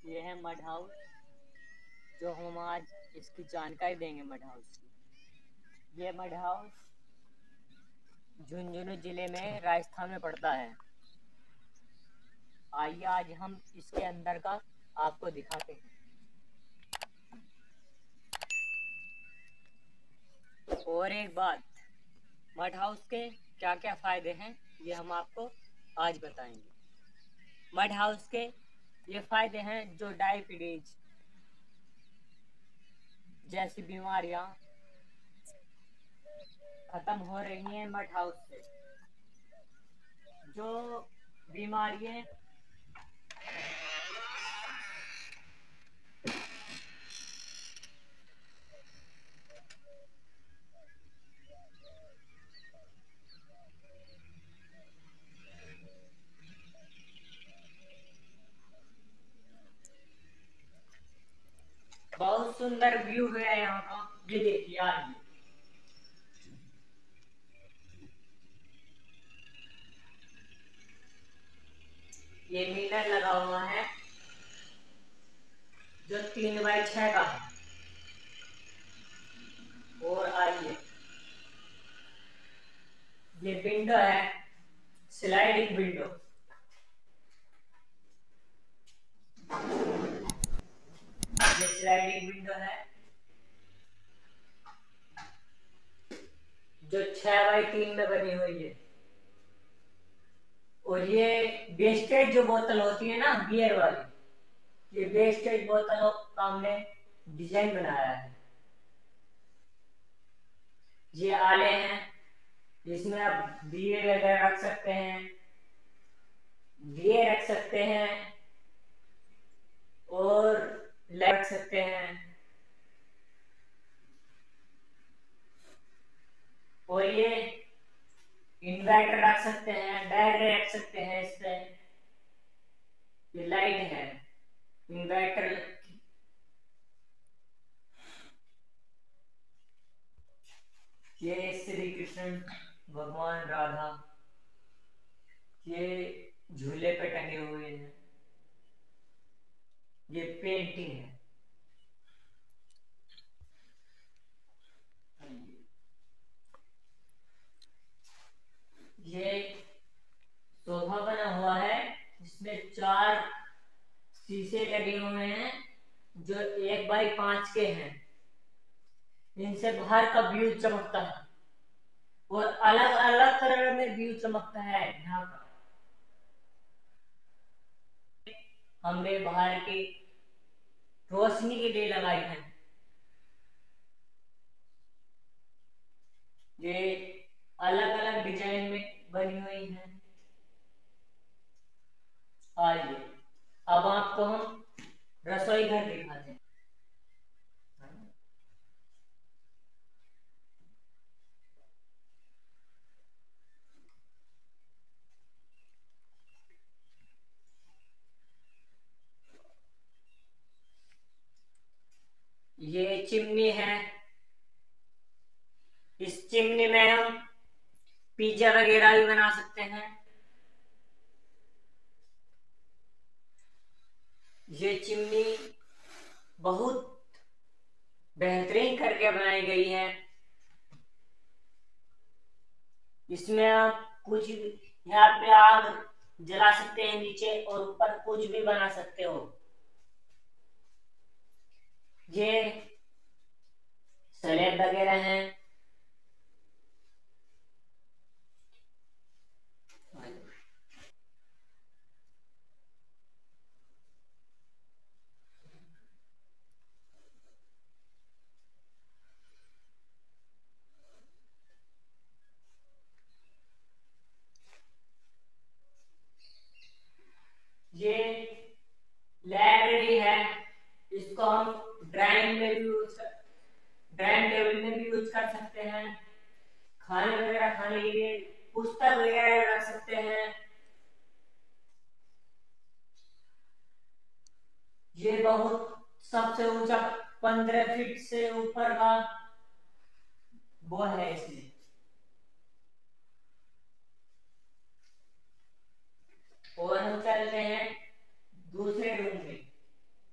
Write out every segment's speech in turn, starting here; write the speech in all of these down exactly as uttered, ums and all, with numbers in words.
ये है mud house, जो हम आज इसकी जानकारी देंगे मड हाउस की। ये मड हाउस झुंझुनू जिले में राजस्थान में पड़ता है। आइए आज हम इसके अंदर का आपको दिखाते हैं। और एक बात, मड हाउस के क्या क्या फायदे हैं ये हम आपको आज बताएंगे। मड हाउस के ये फायदे हैं, जो डायबिटीज जैसी बीमारियां खत्म हो रही हैं मड हाउस से। जो बीमारियां बहुत सुंदर व्यू है यहाँ का, ये देखिए यार। ये मीटर लगा हुआ है जो तीन बाई छह का है। और आइए, ये विंडो है, स्लाइडिंग विंडो। ये स्लाइडिंग विंडो है जो छह बाई तीन में बनी हुई है। और ये वेस्टेज जो बोतल होती है ना बियर वाली, ये वेस्टेज बोतलों का हमने डिजाइन बनाया है। ये आले हैं, जिसमें आप दिए वगैरह रख सकते हैं, दिए रख सकते हैं और लाइट रख सकते हैं। और ये इन्वर्टर रख सकते हैं, डायरी रख सकते हैं। इस पे ये लाइट है, इन्वर्टर। ये श्री कृष्ण भगवान राधा, ये झूले पे टंगे हुए हैं। ये पेंटिंग है। ये सोफा बना हुआ है जिसमें चार शीशे लगे हुए हैं जो एक बाई पांच के हैं। इनसे बाहर का व्यू चमकता है और अलग अलग कलर में व्यू चमकता है। यहाँ का हमने बाहर की रोशनी के लिए लगाई है। ये अलग अलग डिजाइन में बनी हुई है। आइए अब आपको हम रसोई घर दिखाते हैं। ये चिमनी है। इस चिमनी में हम पिज्जा वगैरह भी बना सकते हैं। ये चिमनी बहुत बेहतरीन करके बनाई गई है। इसमें आप कुछ यहाँ पे आग जला सकते हैं नीचे, और ऊपर कुछ भी बना सकते हो। ये स्लैब वगैरह हैं। ये लाइब्रेरी है, इसको हम ड्राइंग में भी यूज कर ड्राइंग टेबल में भी यूज कर सकते हैं। खाने वगैरह खाने के लिए पुस्तक वगैरह रख सकते हैं। ये बहुत सबसे ऊंचा पंद्रह फीट से ऊपर का वो है इसमें। और हम चलते हैं दूसरे रूम में।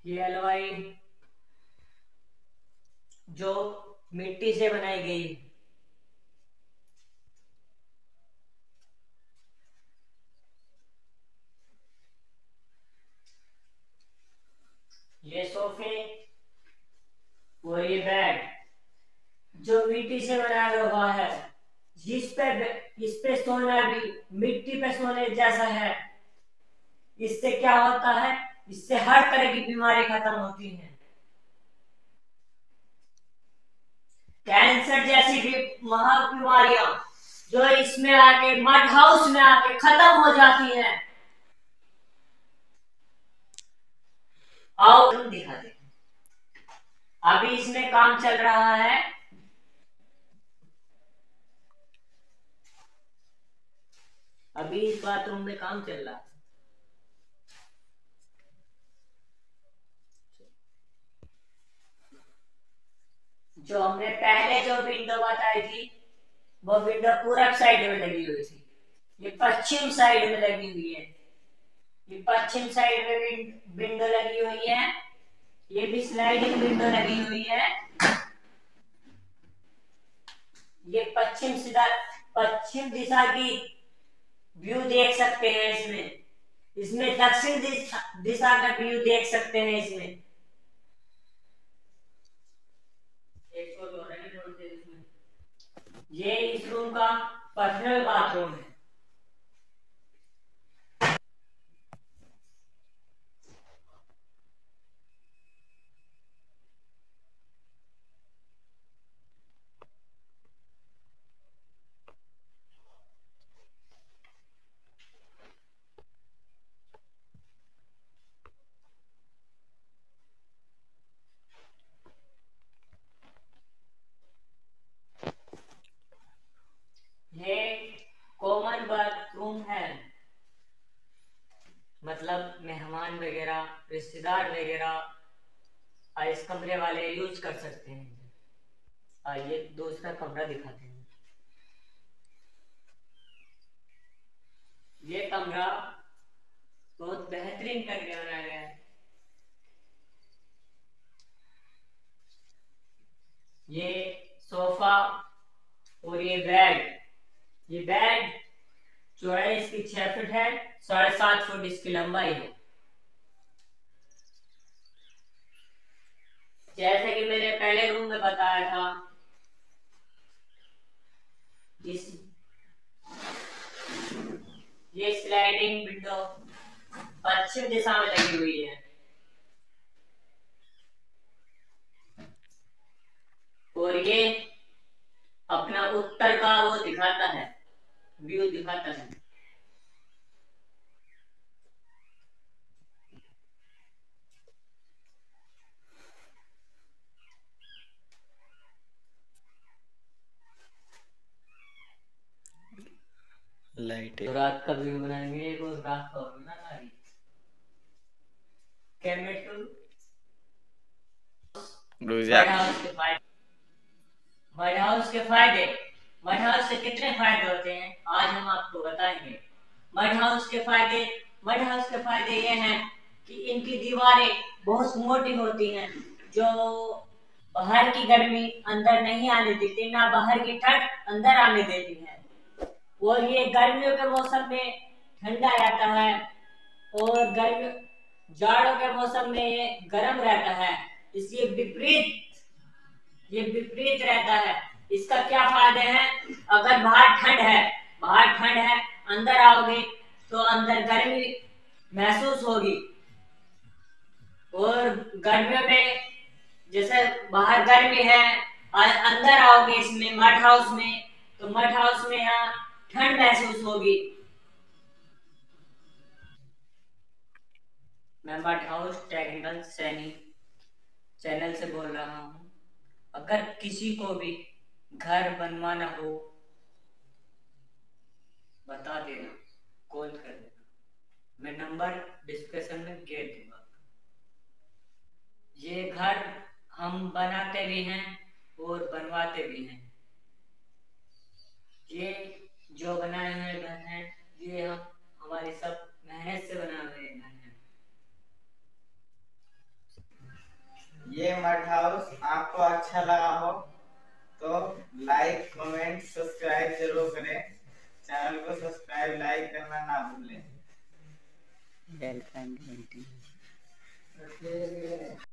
ये हलवाई जो मिट्टी से बनाई गई, ये सोफे और ये बेड जो मिट्टी से बनाया हुआ है, जिस पे इस पे सोना भी मिट्टी पे सोने जैसा है। इससे क्या होता है, इससे हर तरह की बीमारी खत्म होती है। कैंसर जैसी भी महा बीमारियां जो इसमें आके मड हाउस में आके खत्म हो जाती है। आओ हम दिखाते हैं। अभी इसमें काम चल रहा है। अभी इस बाथरूम में काम चल रहा है। जो हमने पहले जो विंडो बताई थी, वो विंडो पूरब साइड में लगी हुई थी। ये पश्चिम साइड में लगी हुई है। ये पश्चिम साइड में विंडो लगी हुई है। ये भी स्लाइडिंग विंडो लगी हुई है। ये पश्चिम सीधा पश्चिम दिशा की व्यू देख सकते हैं इसमें। इसमें दक्षिण दिशा का व्यू देख सकते हैं इसमें। ये इस रूम का पर्सनल बाथरूम है। ये कॉमन बाथरूम है, मतलब मेहमान वगैरह रिश्तेदार वगैरह इस कमरे वाले यूज कर सकते हैं। आइए दूसरा कमरा दिखाते हैं। ये कमरा बहुत बेहतरीन करके बनाया गया है। ये सोफा और ये बेड, ये बेड चौड़ाई इसकी छह फुट है, साढ़े सात फुट इसकी लंबाई है। जैसे कि मैंने पहले रूम में बताया था, इस ये स्लाइडिंग विंडो पश्चिम दिशा में लगी हुई है और ये अपना उत्तर का वो दिखाता है, व्यू दिखाता है। लाइट तो रात का व्यू बनाएंगे, एक और रात का और ना रही कैमरे ब्लूजा मड हाउस के फायदे। मड हाउस से कितने फायदे होते हैं आज हम आपको बताएंगे। मड हाउस के फायदे मड हाउस के फायदे ये हैं कि इनकी दीवारें बहुत मोटी होती हैं, जो बाहर की गर्मी अंदर नहीं आने देती, ना बाहर की ठंड अंदर आने देती है। और ये गर्मियों के मौसम में ठंडा रहता है और गर्मी जाड़ों के मौसम में ये गर्म रहता है। इसलिए विपरीत ये विपरीत रहता है। इसका क्या फायदे हैं, अगर बाहर ठंड है बाहर ठंड है अंदर आओगे तो अंदर गर्मी महसूस होगी। और गर्मियों में जैसे बाहर गर्मी है और अंदर आओगे इसमें मड हाउस में, तो मड हाउस में यहाँ ठंड महसूस होगी। मैं mud house technical Saini channel से बोल रहा हूँ। अगर किसी को भी घर बनवाना हो बता देना, कॉल कर देना, मैं नंबर डिस्क्रिप्शन में दे दूंगा। ये घर हम बनाते भी हैं और बनवाते भी हैं। ये जो बनाए हुए घर हैं ये हम हमारी सब मेहनत से बनाए हुए घर हैं। मड हाउस आपको अच्छा लगा हो तो लाइक कमेंट सब्सक्राइब जरूर करें। चैनल को सब्सक्राइब लाइक करना ना भूलें। बेल आइकन घंटी